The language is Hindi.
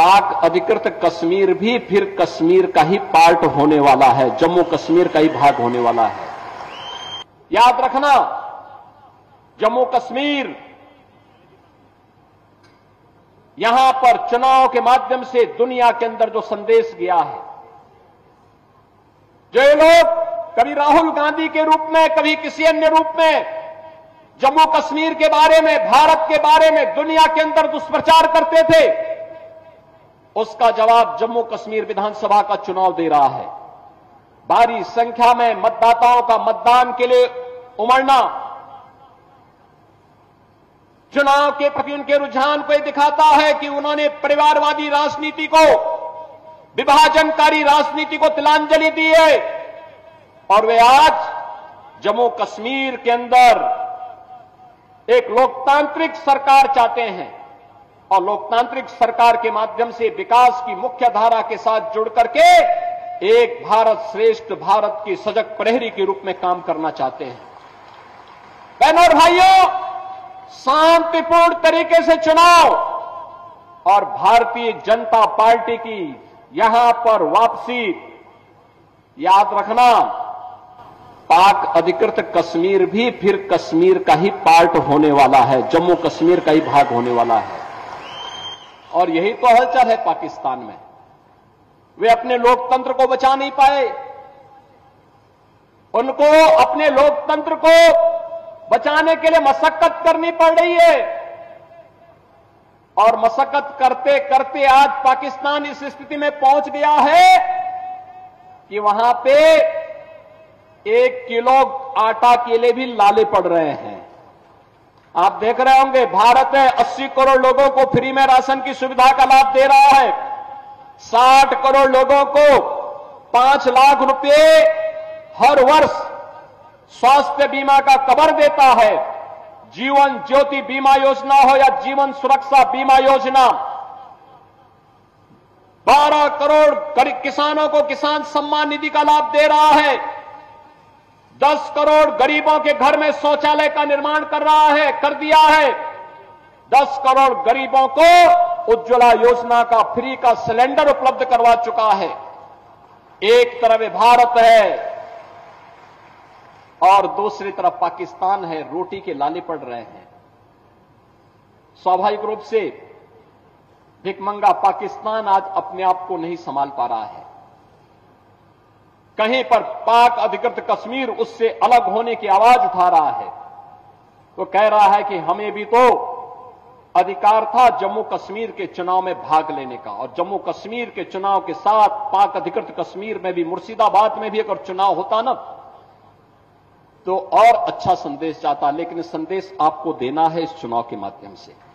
पाक अधिकृत कश्मीर भी फिर कश्मीर का ही पार्ट होने वाला है, जम्मू कश्मीर का ही भाग होने वाला है। याद रखना, जम्मू कश्मीर यहां पर चुनाव के माध्यम से दुनिया के अंदर जो संदेश गया है, जो ये लोग कभी राहुल गांधी के रूप में, कभी किसी अन्य रूप में जम्मू कश्मीर के बारे में, भारत के बारे में दुनिया के अंदर दुष्प्रचार करते थे, उसका जवाब जम्मू कश्मीर विधानसभा का चुनाव दे रहा है। भारी संख्या में मतदाताओं का मतदान के लिए उमड़ना चुनाव के प्रति उनके रुझान को दिखाता है कि उन्होंने परिवारवादी राजनीति को, विभाजनकारी राजनीति को तिलांजलि दी है और वे आज जम्मू कश्मीर के अंदर एक लोकतांत्रिक सरकार चाहते हैं और लोकतांत्रिक सरकार के माध्यम से विकास की मुख्य धारा के साथ जुड़ करके एक भारत श्रेष्ठ भारत की सजग प्रहरी के रूप में काम करना चाहते हैं। बहनों और भाइयों, शांतिपूर्ण तरीके से चुनाव और भारतीय जनता पार्टी की यहां पर वापसी, याद रखना, पाक अधिकृत कश्मीर भी फिर कश्मीर का ही पार्ट होने वाला है, जम्मू कश्मीर का ही भाग होने वाला है। और यही तो हलचल है पाकिस्तान में। वे अपने लोकतंत्र को बचा नहीं पाए, उनको अपने लोकतंत्र को बचाने के लिए मशक्कत करनी पड़ रही है और मशक्कत करते करते आज पाकिस्तान इस स्थिति में पहुंच गया है कि वहां पे 1 किलो आटा के लिए भी लाले पड़ रहे हैं। आप देख रहे होंगे, भारत है 80 करोड़ लोगों को फ्री में राशन की सुविधा का लाभ दे रहा है, 60 करोड़ लोगों को 5 लाख रुपए हर वर्ष स्वास्थ्य बीमा का कवर देता है। जीवन ज्योति बीमा योजना हो या जीवन सुरक्षा बीमा योजना, 12 करोड़ किसानों को किसान सम्मान निधि का लाभ दे रहा है, 10 करोड़ गरीबों के घर में शौचालय का निर्माण कर दिया है, 10 करोड़ गरीबों को उज्ज्वला योजना का फ्री का सिलेंडर उपलब्ध करवा चुका है। एक तरफ भारत है और दूसरी तरफ पाकिस्तान है, रोटी के लाले पड़ रहे हैं। स्वाभाविक रूप से भिखमंगा पाकिस्तान आज अपने आप को नहीं संभाल पा रहा है। कहीं पर पाक अधिकृत कश्मीर उससे अलग होने की आवाज उठा रहा है, तो कह रहा है कि हमें भी तो अधिकार था जम्मू कश्मीर के चुनाव में भाग लेने का, और जम्मू कश्मीर के चुनाव के साथ पाक अधिकृत कश्मीर में भी, मुर्शिदाबाद में भी अगर चुनाव होता ना तो और अच्छा संदेश जाता, लेकिन संदेश आपको देना है इस चुनाव के माध्यम से।